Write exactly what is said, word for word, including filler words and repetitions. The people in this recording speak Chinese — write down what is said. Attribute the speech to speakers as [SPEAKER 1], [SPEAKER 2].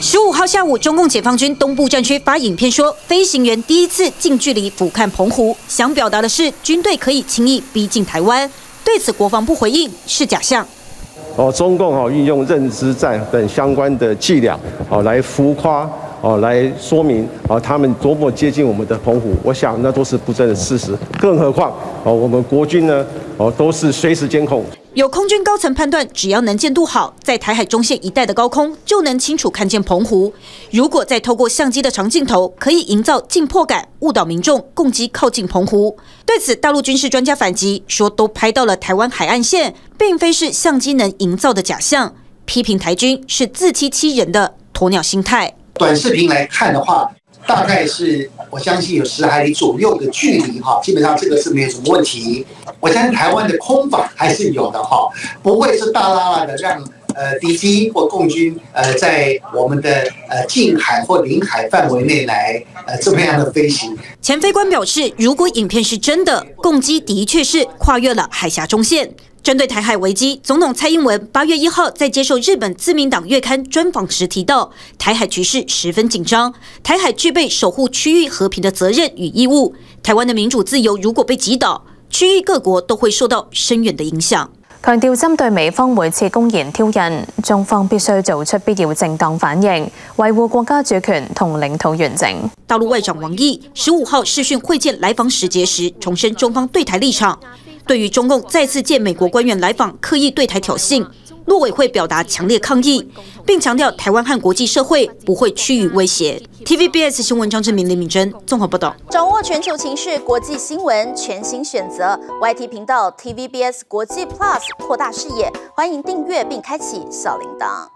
[SPEAKER 1] 十五号下午，中共解放军东部战区发影片说，飞行员第一次近距离俯瞰澎湖，想表达的是军队可以轻易逼近台湾。对此，国防部回应是假象。
[SPEAKER 2] 哦，中共哦运用认知战等相关的伎俩哦来浮夸哦来说明啊他们多么接近我们的澎湖，我想那都是不争的事实。更何况哦我们国军呢哦都是随时监控。
[SPEAKER 1] 有空军高层判断，只要能见度好，在台海中线一带的高空就能清楚看见澎湖。如果再透过相机的长镜头，可以营造近迫感，误导民众共机靠近澎湖。对此，大陆军事专家反击说，都拍到了台湾海岸线，并非是相机能营造的假象，批评台军是自欺欺人的鸵鸟心态。
[SPEAKER 3] 短视频来看的话。 大概是我相信有十海里左右的距离哈，基本上这个是没有什么问题。我相信台湾的空防还是有的哈，不会是大拉拉的让呃敌机或共军呃在我们的呃近海或领海范围内来呃这么样的飞行。
[SPEAKER 1] 前飞官表示，如果影片是真的，共机的确是跨越了海峡中线。 针对台海危机，总统蔡英文八月一号在接受日本自民党月刊专访时提到，台海局势十分紧张，台海具备守护区域和平的责任与义务。台湾的民主自由如果被击倒，區域各國都會受到深遠的影響。
[SPEAKER 4] 強調針對美方每次公然挑釁，中方必須做出必要正當反應，維護國家主權同領土完整。
[SPEAKER 1] 大陸外長王毅十五號視訊會見來訪使節時，重申中方對台立場。 对于中共再次见美国官员来访，刻意对台挑衅，陆委会表达强烈抗议，并强调台湾和国际社会不会趋于威胁。T V B S 新闻张志明、林敏珍综合报道。
[SPEAKER 5] 掌握全球情势、国际新闻，全新选择 Y T 频道 T V B S 国际 Plus， 扩大视野。欢迎订阅并开启小铃铛。